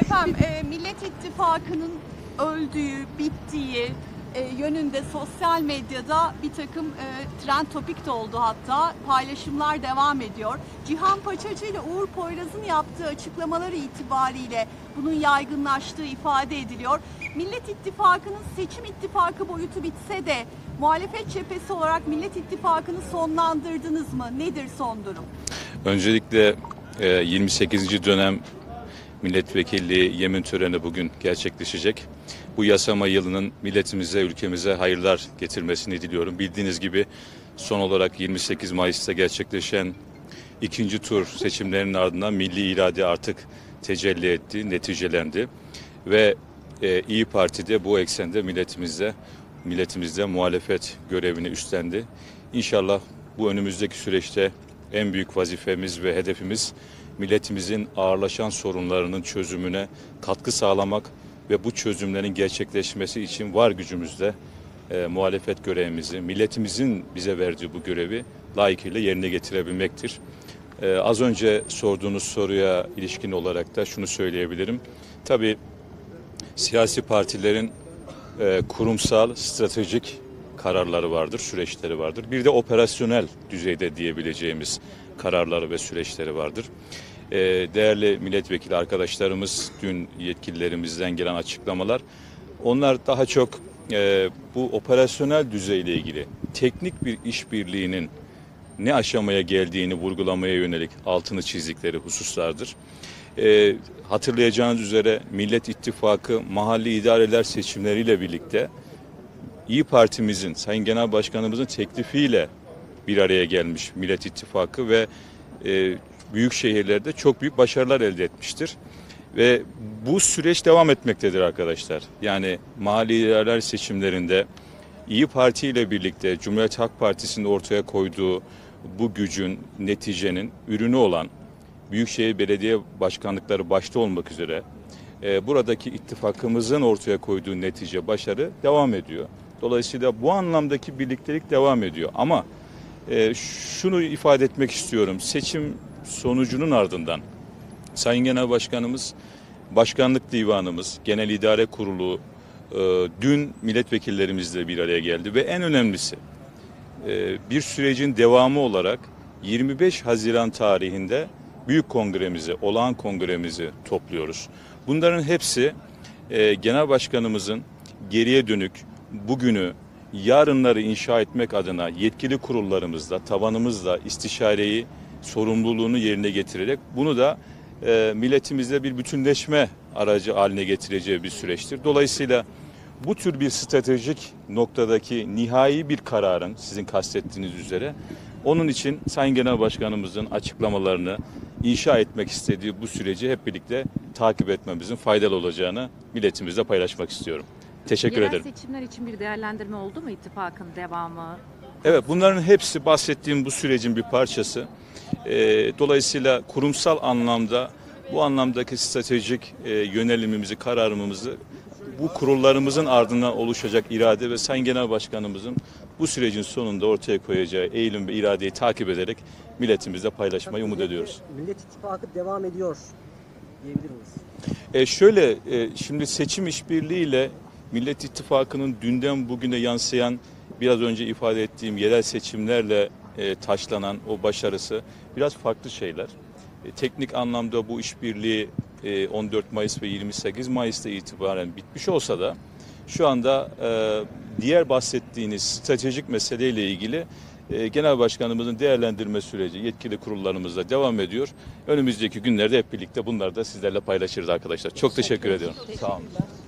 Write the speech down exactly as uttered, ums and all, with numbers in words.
Efendim, e, Millet İttifakı'nın öldüğü, bittiği e, yönünde sosyal medyada bir takım e, trend topik de oldu hatta. Paylaşımlar devam ediyor. Cihan Paçacı ile Uğur Poyraz'ın yaptığı açıklamaları itibariyle bunun yaygınlaştığı ifade ediliyor. Millet İttifakı'nın seçim ittifakı boyutu bitse de muhalefet cephesi olarak Millet İttifakı'nı sonlandırdınız mı? Nedir son durum? Öncelikle e, yirmi sekizinci dönem milletvekilliği yemin töreni bugün gerçekleşecek. Bu yasama yılının milletimize, ülkemize hayırlar getirmesini diliyorum. Bildiğiniz gibi son olarak yirmi sekiz Mayıs'ta gerçekleşen ikinci tur seçimlerinin ardından milli irade artık tecelli etti, neticelendi. Ve e, İYİ Parti de bu eksende milletimizde, milletimizde muhalefet görevini üstlendi. İnşallah bu önümüzdeki süreçte en büyük vazifemiz ve hedefimiz milletimizin ağırlaşan sorunlarının çözümüne katkı sağlamak ve bu çözümlerin gerçekleşmesi için var gücümüzle e, muhalefet görevimizi, milletimizin bize verdiği bu görevi layıkıyla yerine getirebilmektir. E, az önce sorduğunuz soruya ilişkin olarak da şunu söyleyebilirim. Tabii siyasi partilerin e, kurumsal, stratejik kararları vardır, süreçleri vardır. Bir de operasyonel düzeyde diyebileceğimiz kararları ve süreçleri vardır. Ee, değerli milletvekili arkadaşlarımız, dün yetkililerimizden gelen açıklamalar, onlar daha çok e, bu operasyonel düzeyle ilgili teknik bir işbirliğinin ne aşamaya geldiğini vurgulamaya yönelik altını çizdikleri hususlardır. Ee, hatırlayacağınız üzere Millet İttifakı mahalli idareler seçimleriyle birlikte İYİ Partimizin, Sayın Genel Başkanımızın teklifiyle bir araya gelmiş Millet İttifakı ve e, büyük şehirlerde çok büyük başarılar elde etmiştir. Ve bu süreç devam etmektedir arkadaşlar. Yani mahalli idareler seçimlerinde İYİ Parti ile birlikte Cumhuriyet Halk Partisi'nin ortaya koyduğu bu gücün, neticenin ürünü olan Büyükşehir Belediye Başkanlıkları başta olmak üzere e, buradaki ittifakımızın ortaya koyduğu netice, başarı devam ediyor. Dolayısıyla bu anlamdaki birliktelik devam ediyor. Ama e, şunu ifade etmek istiyorum. Seçim sonucunun ardından Sayın Genel Başkanımız, Başkanlık Divanımız, Genel İdare Kurulu e, dün milletvekillerimizle bir araya geldi. Ve en önemlisi e, bir sürecin devamı olarak yirmi beş Haziran tarihinde Büyük Kongremizi, Olağan Kongremizi topluyoruz. Bunların hepsi e, Genel Başkanımızın geriye dönük bugünü, yarınları inşa etmek adına yetkili kurullarımızla, tabanımızla istişareyi, sorumluluğunu yerine getirerek bunu da e, milletimizle bir bütünleşme aracı haline getireceği bir süreçtir. Dolayısıyla bu tür bir stratejik noktadaki nihai bir kararın, sizin kastettiğiniz üzere, onun için Sayın Genel Başkanımızın açıklamalarını inşa etmek istediği bu süreci hep birlikte takip etmemizin faydalı olacağını milletimizle paylaşmak istiyorum. Teşekkür Yerel ederim. Yerel seçimler için bir değerlendirme oldu mu ittifakın devamı? Evet, bunların hepsi bahsettiğim bu sürecin bir parçası. E, dolayısıyla kurumsal anlamda bu anlamdaki stratejik e, yönelimimizi, kararımızı bu kurullarımızın ardından oluşacak irade ve Sayın Genel Başkanımızın bu sürecin sonunda ortaya koyacağı eğilim ve iradeyi takip ederek milletimizle paylaşmayı umut ediyoruz. Millet İttifakı devam ediyor diyebilir miyiz? E, şöyle, e, şimdi seçim işbirliğiyle Millet İttifakı'nın dünden bugüne yansıyan, biraz önce ifade ettiğim yerel seçimlerle e, taşlanan o başarısı biraz farklı şeyler. E, teknik anlamda bu işbirliği e, on dört Mayıs ve yirmi sekiz Mayıs'ta itibaren bitmiş olsa da şu anda e, diğer bahsettiğiniz stratejik meseleyle ilgili e, Genel Başkanımızın değerlendirme süreci yetkili kurullarımızla devam ediyor. Önümüzdeki günlerde hep birlikte bunları da sizlerle paylaşırız arkadaşlar. Çok teşekkür ediyorum. Sağ olun.